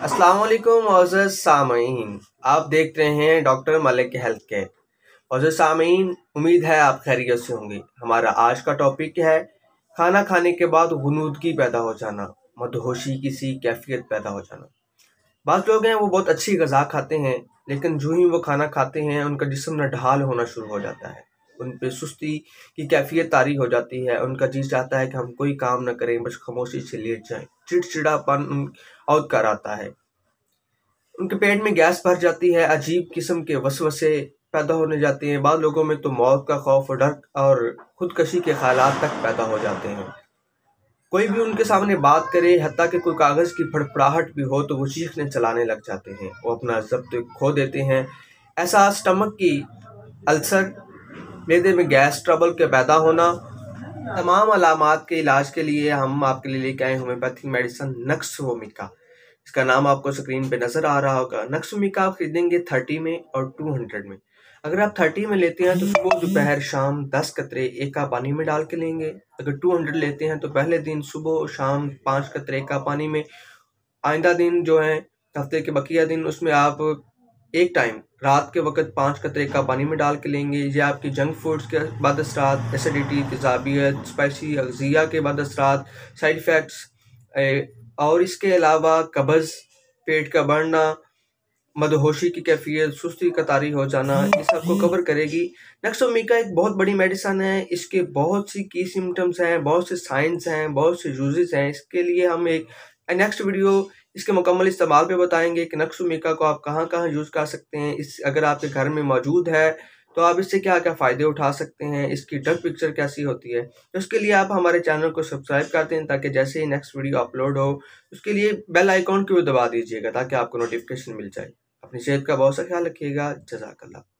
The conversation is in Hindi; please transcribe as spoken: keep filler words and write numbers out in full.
अस्सलाम वालेकुम मोअज़्ज़ज़ सामीन। आप देख रहे हैं डॉक्टर मलिक हेल्थ केयर। मोअज़्ज़ज़ सामीन, उम्मीद है आप खैरियत से होंगे। हमारा आज का टॉपिक है खाना खाने के बाद गुनूदगी पैदा हो जाना, मदहोशी की सी कैफियत पैदा हो जाना। बाज़ लोग हैं वो बहुत अच्छी ग़िज़ा खाते हैं, लेकिन जो ही वो खाना खाते हैं उनका जिस्म नढाल होना शुरू हो जाता है। उन पे सुस्ती की कैफियत तारी हो जाती है। उनका जी चाहता है कि हम कोई काम ना करें, बस खामोशी से लेट जाएँ। चिड़चिड़ापन उन और कर आता है। उनके पेट में गैस भर जाती है, अजीब किस्म के वसवसे पैदा होने जाते हैं। बाद लोगों में तो मौत का खौफ, डर और खुदकशी के ख़्यालात तक पैदा हो जाते हैं। कोई भी उनके सामने बात करे, हत्ता कि कोई कागज़ की फड़फड़ाहट भी हो, तो वो चीखने चलाने लग जाते हैं। वो अपना ज़ब्त खो देते हैं। ऐसा स्टमक की अल्सर, मैदे में गैस, ट्रबल के पैदा होना, तमाम अलामात के इलाज के लिए हम आपके लिए लेके आए होम्योपैथिक मेडिसिन नक्स-वोमिका। इसका नाम आपको स्क्रीन पे नज़र आ रहा होगा। नक्स-वोमिका आप खरीदेंगे तीस में और दो सौ में। अगर आप तीस में लेते हैं तो सुबह, दोपहर, शाम दस कतरे एक कप पानी में डाल के लेंगे। अगर दो सौ लेते हैं तो पहले दिन सुबह, शाम पाँच कतरे एक कप पानी में। आइंदा दिन जो है, हफ्ते के बकिया दिन, उसमें आप एक टाइम रात के वक़्त पाँच कतरे का पानी में डाल के लेंगे। ये आपकी जंक फूड्स के बाद असरात, एसिडिटी, तेज़ाबियत, स्पाइसी अग़ज़िया के बाद असरात, साइड इफ़ेक्ट्स और इसके अलावा कब्ज़, पेट का बढ़ना, मदहोशी की कैफियत, सुस्ती का तारी हो जाना, ये सबको कवर करेगी। नक्स-वोमिका एक बहुत बड़ी मेडिसिन है। इसके बहुत सी की सिम्पटम्स हैं, बहुत से साइंस हैं, बहुत से यूज़ेज़ हैं। इसके लिए हम एक नेक्स्ट वीडियो इसके मुकम्मल इस्तेमाल पे बताएँगे कि नक्स-वोमिका को आप कहाँ-कहाँ यूज़ कर सकते हैं। इस अगर आपके घर में मौजूद है तो आप इससे क्या-क्या फ़ायदे उठा सकते हैं, इसकी ड्रग पिक्चर कैसी होती है। तो उसके लिए आप हमारे चैनल को सब्सक्राइब कर दें ताकि जैसे ही नेक्स्ट वीडियो अपलोड हो, उसके लिए बेल आइकॉन को भी दबा दीजिएगा ताकि आपको नोटिफ़िकेशन मिल जाए। अपनी सेहत का बहुत सा ख्याल रखिएगा। जज़ाकल्लाह।